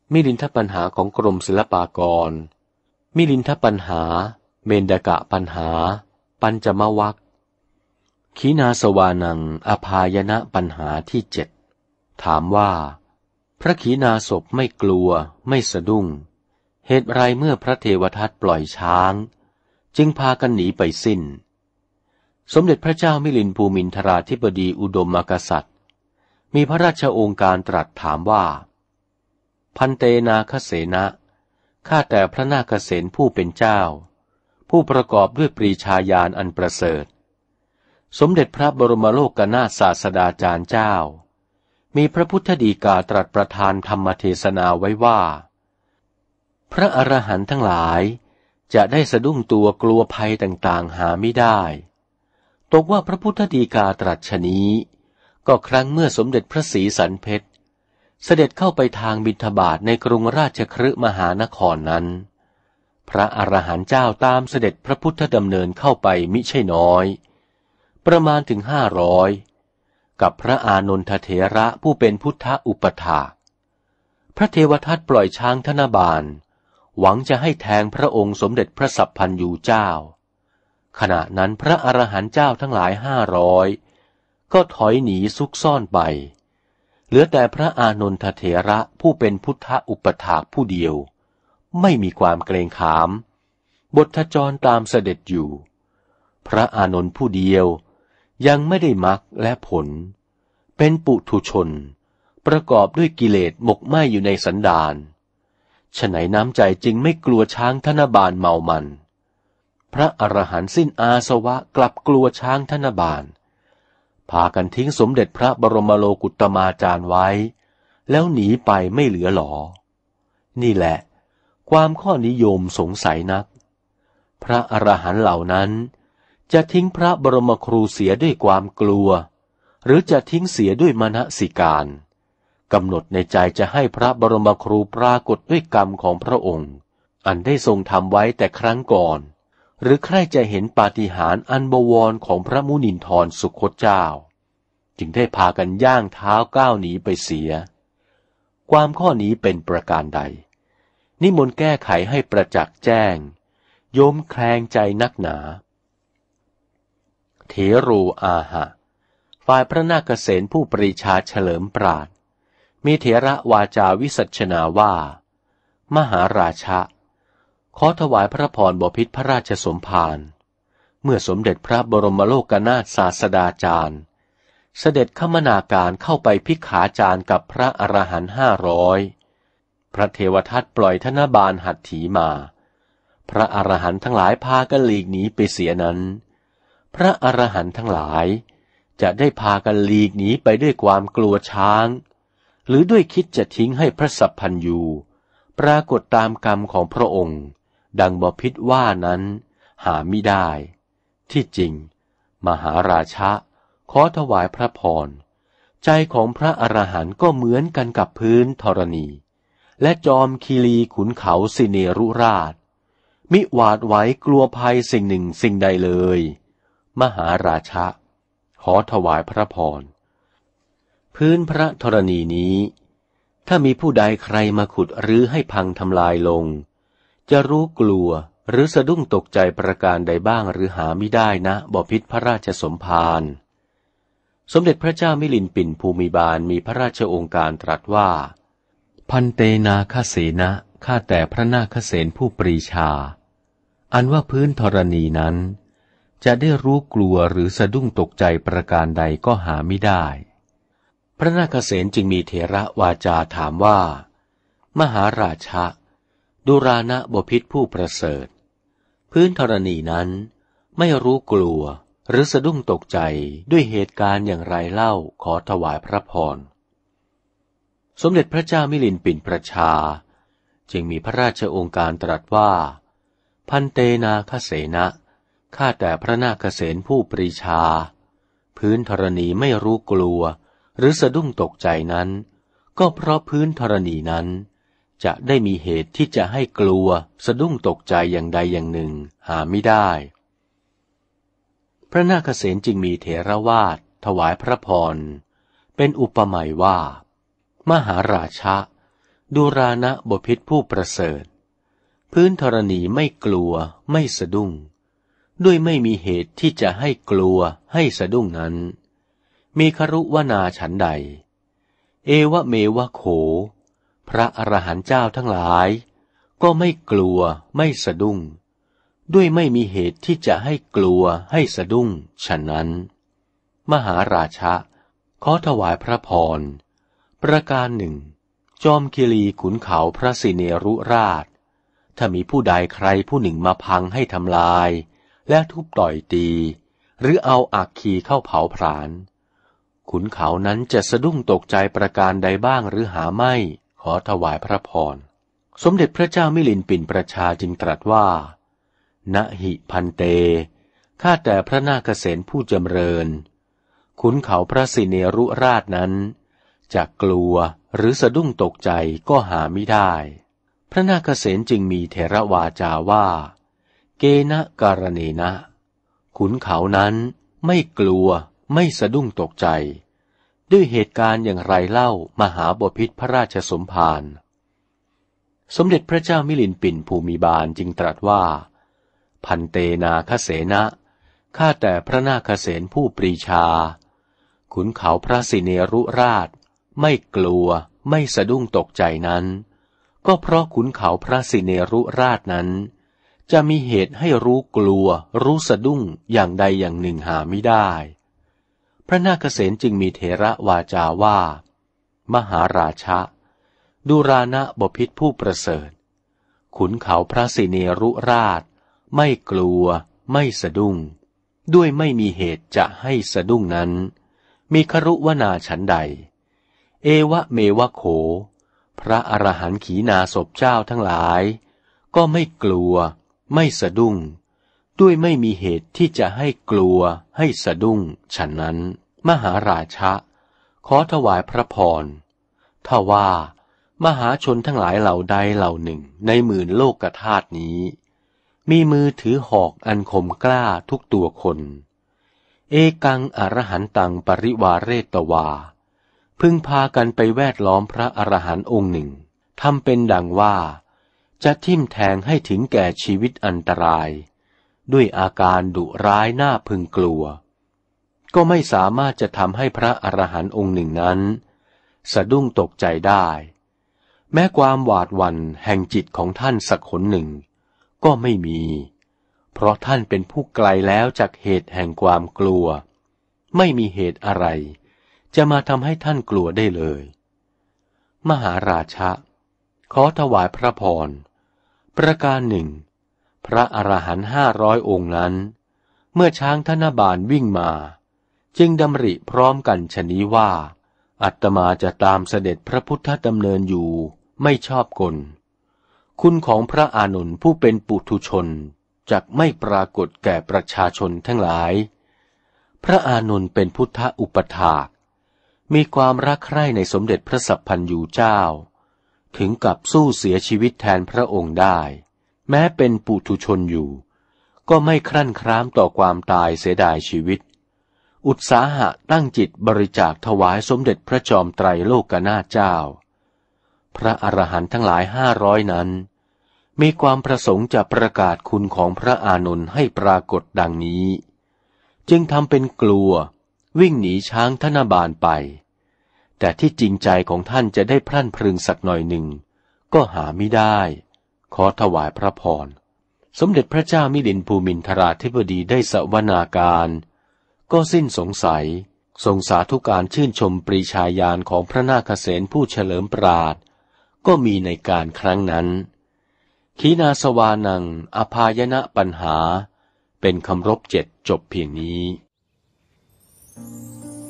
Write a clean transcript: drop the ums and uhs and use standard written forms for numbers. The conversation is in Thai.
มิลินทปัญหาของกรมศิลปากรมิลินทปัญหาเมนดกะปัญหาปัญจมวรรคขีณาสวานังอภายนะปัญหาที่7ถามว่าพระขีณาสพไม่กลัวไม่สะดุ้งเหตุไรเมื่อพระเทวทัตปล่อยช้างจึงพากันหนีไปสิ้นสมเด็จพระเจ้ามิลินภูมินทราธิบดีอุดมกษัตริย์มีพระราชโองการตรัสถามว่าพันเตนาคเสนะข้าแต่พระนาคเสนผู้เป็นเจ้าผู้ประกอบด้วยปรีชาญาณอันประเสริฐสมเด็จพระบรมโลกนาถศาสดาจารย์เจ้ามีพระพุทธฎีกาตรัสประทานธรรมเทศนาไว้ว่าพระอรหันต์ทั้งหลายจะได้สะดุ้งตัวกลัวภัยต่างๆหาไม่ได้ตกว่าพระพุทธฎีกาตรัสชนี้ก็ครั้งเมื่อสมเด็จพระศรีสันเพชรเสด็จเข้าไปทางบิณฑบาตในกรุงราชคฤห์มหานครนั้นพระอรหันต์เจ้าตามเสด็จพระพุทธดำเนินเข้าไปมิใช่น้อยประมาณถึง500กับพระอานนทเถระผู้เป็นพุทธอุปถากพระเทวทัตปล่อยช้างธนบาลหวังจะให้แทงพระองค์สมเด็จพระสัพพันยูเจ้าขณะนั้นพระอรหันต์เจ้าทั้งหลาย500ก็ถอยหนีซุกซ่อนไปเหลือแต่พระอานนทเถระผู้เป็นพุทธอุปถากผู้เดียวไม่มีความเกรงขามบทจรตามเสด็จอยู่พระอานนท์ผู้เดียวยังไม่ได้มรรคและผลเป็นปุถุชนประกอบด้วยกิเลสหมกไหม้อยู่ในสันดานฉะไหนน้ำใจจึงไม่กลัวช้างธนบาลเมามันพระอรหันต์สิ้นอาสวะกลับกลัวช้างธนบาลพากันทิ้งสมเด็จพระบรมโลกุตมาจารย์ไว้แล้วหนีไปไม่เหลือหรอนี่แหละความข้อนิยมสงสัยนักพระอรหันต์เหล่านั้นจะทิ้งพระบรมครูเสียด้วยความกลัวหรือจะทิ้งเสียด้วยมนสิการกำหนดในใจจะให้พระบรมครูปรากฏด้วยกรรมของพระองค์อันได้ทรงทำไว้แต่ครั้งก่อนหรือใครจะเห็นปาฏิหาริย์อันบวรของพระมุนินทรสุคตเจ้าจึงได้พากันย่างเท้าก้าวหนีไปเสียความข้อนี้เป็นประการใดนิมนต์แก้ไขให้ประจักษ์แจ้งโยมแคลงใจนักหนาเถโรอาหะฝ่ายพระนาคเสนผู้ปรีชาเฉลิมปราชญ์มีเถระวาจาวิสัชนาว่ามหาราชะขอถวายพระพรบพิตรพระราชสมภารเมื่อสมเด็จพระบรมโลกนาถศาสดาจารย์เสด็จคมนาการเข้าไปภิกขาจารย์กับพระอรหันต์500พระเทวทัตปล่อยธนบาลหัตถีมาพระอรหันต์ทั้งหลายพากันหลีกหนีไปเสียนั้นพระอรหันต์ทั้งหลายจะได้พากันหลีกหนีไปด้วยความกลัวช้างหรือด้วยคิดจะทิ้งให้พระสัพพันยูปรากฏตามกรรมของพระองค์ดังบพิตรว่านั้นหามิได้ที่จริงมหาราชะขอถวายพระพรใจของพระอรหันต์ก็เหมือนกันกับพื้นธรณีและจอมคีรีขุนเขาสิเนรุราชมิหวาดไหวกลัวภัยสิ่งหนึ่งสิ่งใดเลยมหาราชะขอถวายพระพรพื้นพระธรณีนี้ถ้ามีผู้ใดใครมาขุดรื้อให้พังทำลายลงจะรู้กลัวหรือสะดุ้งตกใจประการใดบ้างหรือหาไม่ได้นะบพิตรพระราชสมภารสมเด็จพระเจ้ามิลินปินภูมิบาลมีพระราชโองการตรัสว่าพันเตนาคเสนะข้าแต่พระนาคเสนผู้ปรีชาอันว่าพื้นธรณีนั้นจะได้รู้กลัวหรือสะดุ้งตกใจประการใดก็หาไม่ได้พระนาคเสนจึงมีเถระวาจาถามว่ามหาราชะดุรานะบพิตรผู้ประเสริฐพื้นธรณีนั้นไม่รู้กลัวหรือสะดุ้งตกใจด้วยเหตุการณ์อย่างไรเล่าขอถวายพระพรสมเด็จพระเจ้ามิลินปินประชาจึงมีพระราชโองการตรัสว่าพันเตนาคเสนะข้าแต่พระนาคเสนผู้ปรีชาพื้นธรณีไม่รู้กลัวหรือสะดุ้งตกใจนั้นก็เพราะพื้นธรณีนั้นจะได้มีเหตุที่จะให้กลัวสะดุ้งตกใจอย่างใดอย่างหนึ่งหาไม่ได้พระนาคเสนจึงมีเถรวาทถวายพระพรเป็นอุปมาว่ามหาราชะดูรานะบพิตรผู้ประเสริฐพื้นธรณีไม่กลัวไม่สะดุ้งด้วยไม่มีเหตุที่จะให้กลัวให้สะดุ้งนั้นมีครุวนาฉันใดเอวะเมวะโขพระอรหันต์เจ้าทั้งหลายก็ไม่กลัวไม่สะดุ้งด้วยไม่มีเหตุที่จะให้กลัวให้สะดุ้งฉะนั้นมหาราชะขอถวายพระพรประการหนึ่งจอมคิรีขุนเขาพระสิเนรุราชถ้ามีผู้ใดใครผู้หนึ่งมาพังให้ทำลายและทุบต่อยตีหรือเอาอัคคีเข้าเผาผลาญขุนเขานั้นจะสะดุ้งตกใจประการใดบ้างหรือหาไม่ขอถวายพระพรสมเด็จพระเจ้ามิลินปินประชาจึงตรัสว่านะหิพันเตข้าแต่พระนาคเษนผู้จำเริญขุนเขาพระสิเนรุราชนั้นจะกลัวหรือสะดุ้งตกใจก็หาไม่ได้พระนาคเษนจึงมีเถรวาจาว่าเกณะการเนนะขุนเขานั้นไม่กลัวไม่สะดุ้งตกใจด้วยเหตุการณ์อย่างไรเล่ามหาบพิตรพระราชสมภารสมเด็จพระเจ้ามิลินปินภูมิบาลจึงตรัสว่าพันเตนาคเสนะข้าแต่พระนาคเษนผู้ปรีชาขุนเขาพระสิเนรุราชไม่กลัวไม่สะดุ้งตกใจนั้นก็เพราะขุนเขาพระสิเนรุราชนั้นจะมีเหตุให้รู้กลัวรู้สะดุ้งอย่างใดอย่างหนึ่งหาไม่ได้พระนาคเษนจึงมีเถระวาจาว่ามหาราชะดูรานะบพิตรผู้ประเสริฐขุนเขาพระสิเนรุราชไม่กลัวไม่สะดุ้งด้วยไม่มีเหตุจะให้สะดุ้งนั้นมีครุวนาฉันใดเอวะเมวะโขพระอรหันต์ขีณาสพเจ้าทั้งหลายก็ไม่กลัวไม่สะดุ้งด้วยไม่มีเหตุที่จะให้กลัวให้สะดุ้งฉะนั้นมหาราชะขอถวายพระพรถ้าว่ามหาชนทั้งหลายเหล่าใดเหล่าหนึ่งในหมื่นโลกธาตุนี้มีมือถือหอกอันคมกล้าทุกตัวคนเอกังอรหันตังปริวาเรตวาพึงพากันไปแวดล้อมพระอรหันต์องค์หนึ่งทำเป็นดังว่าจะทิ่มแทงให้ถึงแก่ชีวิตอันตรายด้วยอาการดุร้ายน่าพึงกลัวก็ไม่สามารถจะทำให้พระอรหันต์องค์หนึ่งนั้นสะดุ้งตกใจได้แม้ความหวาดหวั่นแห่งจิตของท่านสักหนหนึ่งก็ไม่มีเพราะท่านเป็นผู้ไกลแล้วจากเหตุแห่งความกลัวไม่มีเหตุอะไรจะมาทำให้ท่านกลัวได้เลยมหาราชะขอถวายพระพรประการหนึ่งพระอรหันต์500 องค์นั้นเมื่อช้างธนบาลวิ่งมาจึงดำริพร้อมกันชนี้ว่าอาตมาจะตามเสด็จพระพุทธดำเนินอยู่ไม่ชอบกลคุณของพระอานนท์ผู้เป็นปุถุชนจักไม่ปรากฏแก่ประชาชนทั้งหลายพระอานนท์เป็นพุทธอุปถากมีความรักใคร่ในสมเด็จพระสัพพันยูเจ้าถึงกับสู้เสียชีวิตแทนพระองค์ได้แม้เป็นปุถุชนอยู่ก็ไม่ครั่นคร้ามต่อความตายเสียดายชีวิตอุตสาหะตั้งจิตบริจาคถวายสมเด็จพระจอมไตรโลกนาถเจ้าพระอรหันต์ทั้งหลาย500นั้นมีความประสงค์จะประกาศคุณของพระอานนท์ให้ปรากฏดังนี้จึงทำเป็นกลัววิ่งหนีช้างธนบาลไปแต่ที่จริงใจของท่านจะได้พรั่นพรึงสักหน่อยหนึ่งก็หาไม่ได้ขอถวายพระพรสมเด็จพระเจ้ามิลินภูมินทราธิบดีได้สวนาการก็สิ้นสงสัยทรงสาธุการชื่นชมปรีชาญาณของพระนาคเษนผู้เฉลิมปราชญ์ก็มีในการครั้งนั้นขีณาสวานังอภายนะปัญหาเป็นคำรบ7จบเพียงนี้